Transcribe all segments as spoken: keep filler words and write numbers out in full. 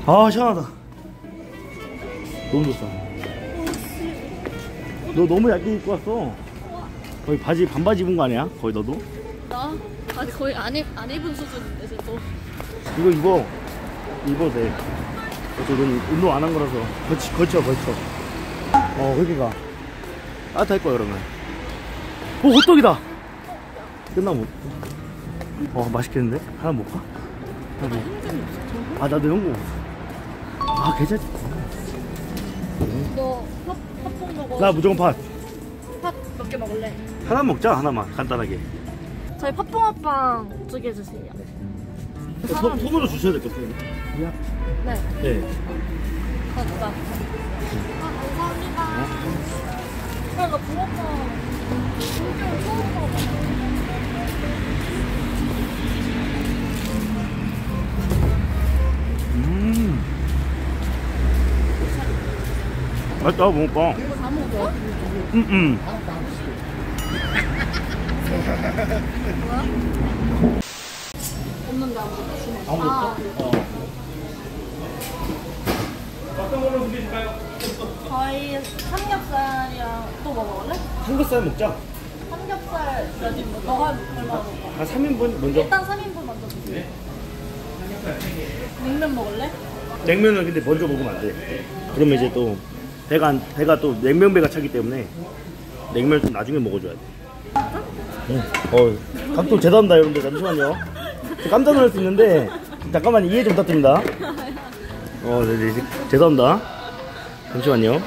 아 시원하다. 너무 좋다. 너 너무 얇게 입고 왔어. 거의 바지 반바지 입은 거 아니야? 거의 너도? 나? 아니 거의 안, 입, 안 입은 수준인데 저도. 이거 입어. 입어도 돼. 어차피 운동 안 한 거라서. 거치, 거쳐 거쳐. 어 여기가 따뜻할 거야 그러면. 오 호떡이다. 끝나 못. 어 맛있겠는데? 하나 먹을까? 하나 먹. 아 나도 연고. 아 괜찮지. 너 팥, 팥붕 먹어? 나 무조건 팥. 팥 몇 개 먹을래? 하나 먹자 하나만 간단하게. 저희 팥붕어빵 두 개 주세요. 소, 손으로 주셔야 될 것 같아요. 네. 네. 감사합니다. 아, 감사합니다. 야, 나 붕어빵 진짜 처음 먹어. 음. 맛있다 붕어빵. 이거 다 먹어? 음 음. 뭐야? 없는데 아무것도 주네. 아무것도 아, 없어? 어. 어떤 걸로 드실까요? 저희 삼겹살이랑 또 뭐 먹을래? 삼겹살 먹자. 삼겹살 몇 인분? 너가 얼마 먹어? 한 삼 인분 먼저. 일단 삼 인분 먼저 주세요. 냉면 먹을래? 냉면은 근데 먼저 먹으면 안 돼. 그러면 이제 또 배가 안- 배가 또 냉면 배가 차기 때문에 냉면 좀 나중에 먹어줘야 돼. 응. 어, 각도 죄송합니다 여러분들. 잠시만요. 저 깜짝 놀랄 수 있는데 잠깐만 이해 좀 부탁드립니다. 어, 네, 네, 죄송합니다. 잠시만요.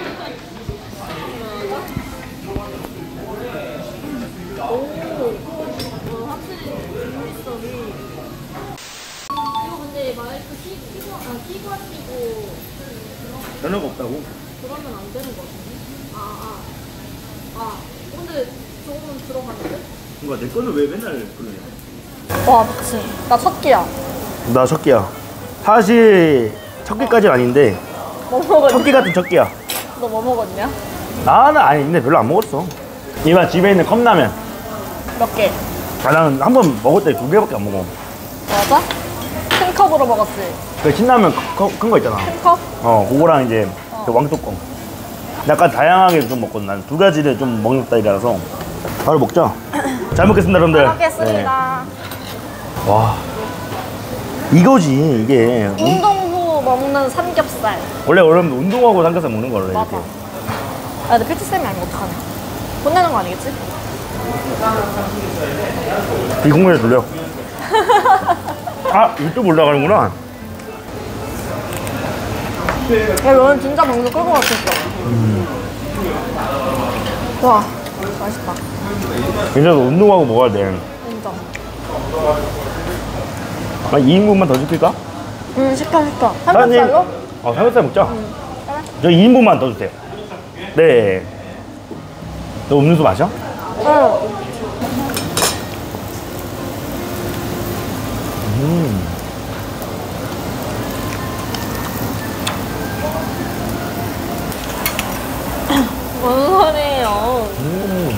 이거 근데 마이크 키, 키고, 아, 키고 하시고 연어가 없다고? 그러면 안 되는 거 같은데? 아, 아. 아, 근데 저거는 들어가는데? 뭔가 내 거는 왜 맨날 그러냐? 와, 미친. 나 첫 끼야. 나 첫 끼야. 사실 첫 끼까지는 아닌데 뭐 먹었냐? 첫 끼 같은 첫 끼야. 너 뭐 먹었냐? 나는 아니 근데 별로 안 먹었어. 이만 집에 있는 컵라면. 몇 개? 아, 나는 한 번 먹을 때 두 개밖에 안 먹어. 맞아? 큰 컵으로 먹었지? 그 신라면 큰 거 있잖아. 큰 컵? 어, 그거랑 이제 그 왕뚜껑. 약간 다양하게 좀 먹거든. 난 두 가지를 좀 먹는 스타일이라서. 바로 먹자. 잘 먹겠습니다, 여러분들. 잘 먹겠습니다. 네. 와, 이거지 이게. 운동 후 먹는 삼겹살. 원래 여러분 운동하고 삼겹살 먹는 거래. 맞아. 이렇게. 아, 근데 피트쌤이 아니면 어떡하냐? 혼내는 거 아니겠지? 비공개를 돌려. 아, 유튜브 올라가는구나. 야, 너는 진짜 방송 끌고 갔었어. 음. 와, 맛있다. 괜찮아, 운동하고 먹어야 돼. 인정. 아, 이 인분만 더 시킬까? 응, 시켜, 시켜. 삼겹살로? 어, 삼겹살 먹자. 응. 그래? 저 이 인분만 더 주세요. 네. 너 음료수 마셔? 응. 음. 뭔 소리예요? 음.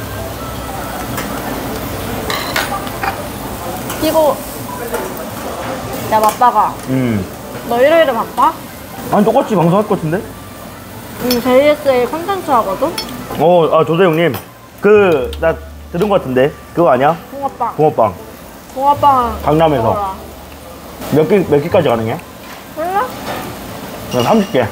이거 야 맞다가 음. 너 일요일에 바빠? 아니, 똑같이 방송할 것 같은데? 응, 제이에스에이 콘텐츠 하거든? 어, 아, 조대형님. 그, 나 들은 것 같은데? 그거 아니야? 붕어빵. 붕어빵. 붕어빵. 강남에서. 먹어라. 몇 개, 몇 개까지 가능해? 몰라? 그럼 삼십 개.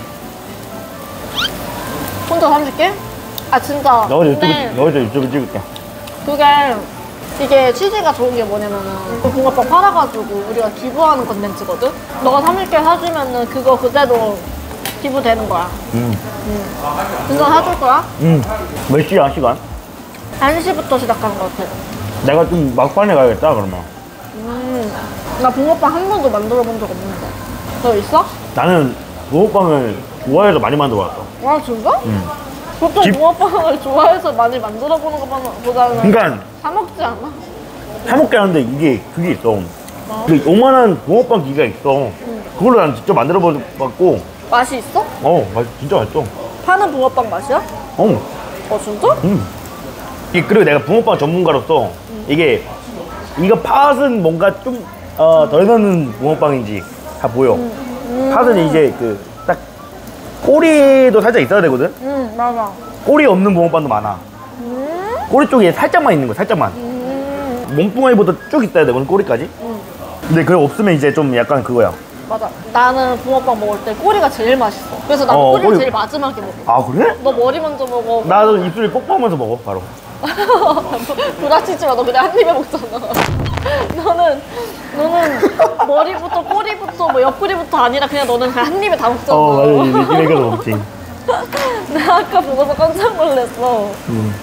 혼자 삼십 개? 아 진짜. 너 유튜브, 근데 너 유튜브 찍을게. 그게 이게 취지가 좋은 게 뭐냐면은 그 붕어빵 팔아가지고 우리가 기부하는 컨텐츠거든? 너가 삼십 개 사주면은 그거 그대로 기부되는 거야. 음. 응. 진짜 사줄 거야? 음. 몇 시야, 시간? 한 시부터 시작하는 것 같아. 내가 좀 막판에 가야겠다, 그러면. 음. 나 붕어빵 한 번도 만들어 본 적 없는데. 너 있어? 나는 붕어빵을 좋아해서 많이 만들어 왔어. 아 진짜? 음. 보통 집- 붕어빵을 좋아해서 많이 만들어 보는 것보다는 그러니까 사 먹지 않아? 사 먹게 하는데 이게 그게 있어. 어? 그 요만한 붕어빵 기계가 있어. 그걸로 난 직접 만들어 봤고, 맛이 있어? 어, 맛 진짜 맛있어. 파는 붕어빵 맛이야? 어, 어 진짜? 음. 이 그리고 내가 붕어빵 전문가로서 이게 이거 팥은 뭔가 좀 어, 덜 넣는 붕어빵인지 다 보여. 음. 음. 팥은 이제 그 딱 꼬리도 살짝 있어야 되거든. 응, 맞아. 꼬리 없는 붕어빵도 많아. 음. 꼬리 쪽에 살짝만 있는 거, 살짝만. 음. 몸뚱아리보다 쭉 있어야 되거든, 꼬리까지. 응. 근데 그거 없으면 이제 좀 약간 그거야. 맞아. 나는 붕어빵 먹을 때 꼬리가 제일 맛있어. 그래서 나는 어, 꼬리를 꼬리- 제일 마지막에 먹어. 아, 그래? 너 머리 먼저 먹어. 나도 입술이 뻑뻑하면서 먹어, 바로. 부딪히지 마. 너 그냥 한 입에 먹잖아. 너는 너는 머리부터 꼬리부터 뭐 옆구리부터 아니라 그냥 너는 그냥 한 입에 다 먹잖아. 어, 맞아. 이 느낌에서 먹지. 내가 아까 보고서 깜짝 놀랐어. 음.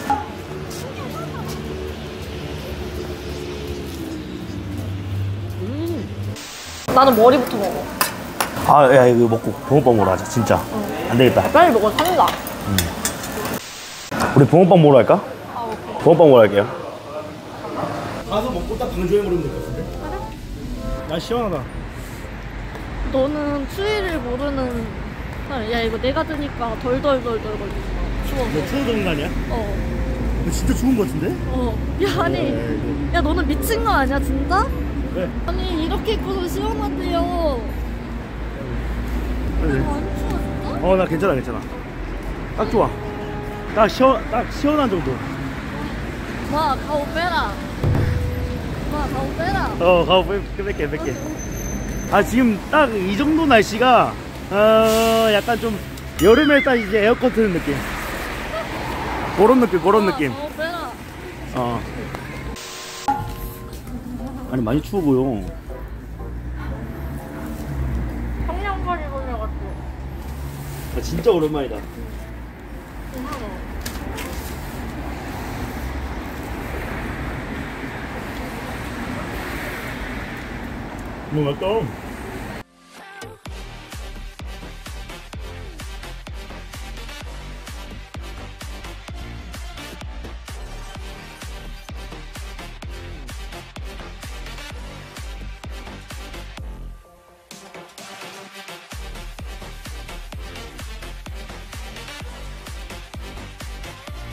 나는 머리부터 먹어. 아, 야, 이거 먹고 붕어빵 먹으러 가자, 진짜. 안 되겠다. 빨리 먹어. 산다. 우리 붕어빵 먹으러 갈까? 아, 오케이. 붕어빵 먹으러 갈게요. 가서 먹고 딱 강조해버리면 될 것 같은데? 그래? 야, 시원하다. 너는 추위를 모르는. 야 이거 내가 드니까 덜덜덜덜 걸린다. 추워서. 너 추워지는 거 아니야? 어. 너 진짜 추운 거 같은데? 어. 야 아니. 네, 야 너는 미친 거 아니야 진짜? 네. 아니 이렇게 입고서 시원한데요. 네. 많이 추워 진짜? 어, 나 괜찮아, 괜찮아. 딱 좋아. 딱 시원, 딱 시원한 정도. 마 가오 빼라. 마 가오 빼라. 어, 가고 뺄게, 뺄게. 아, 지금 딱 이 정도 날씨가, 어, 약간 좀, 여름에 딱 이제 에어컨 트는 느낌. 그런 느낌, 그런 느낌. 가오 빼라. 어. 아니, 많이 추워 보여. 청량까지 돌려가지고. 아, 진짜 오랜만이다. 뭐, 맞다.